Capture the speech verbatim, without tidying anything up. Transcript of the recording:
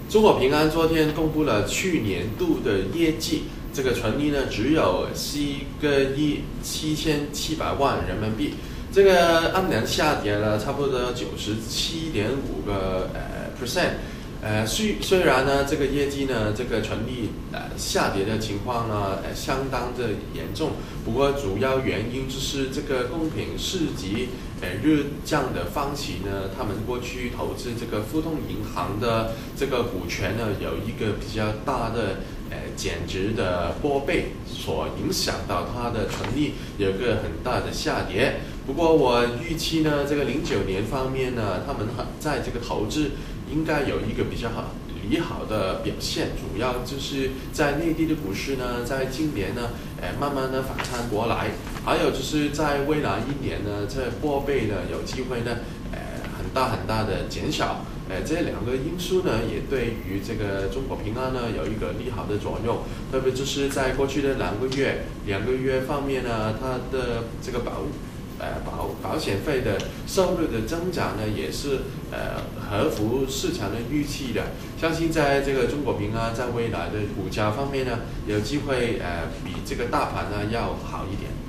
中国平安昨天公布了去年度的业绩，这个纯利呢只有七个亿七千七百万人民币，这个按年下跌了差不多九十七点五个呃 percent。呃，虽虽然呢，这个业绩呢，这个纯利呃下跌的情况呢，呃相当的严重。不过主要原因就是这个公平市集呃日降的方琦呢，他们过去投资这个富通银行的这个股权呢，有一个比较大的呃减值的波倍，所影响到它的纯利有一个很大的下跌。不过我预期呢，这个零九年方面呢，他们在这个投资应该有一个比较好利好的表现，主要就是在内地的股市呢，在今年呢，呃，慢慢的反弹过来，还有就是在未来一年呢，这波倍呢有机会呢，呃，很大很大的减少，呃，这两个因素呢，也对于这个中国平安呢有一个利好的作用，特别就是在过去的两个月，两个月方面呢，它的这个保呃保保险费的收入的增长呢，也是呃合乎市场的预期的。相信在这个中国平安在未来的股价方面呢，有机会呃比这个大盘呢要好一点。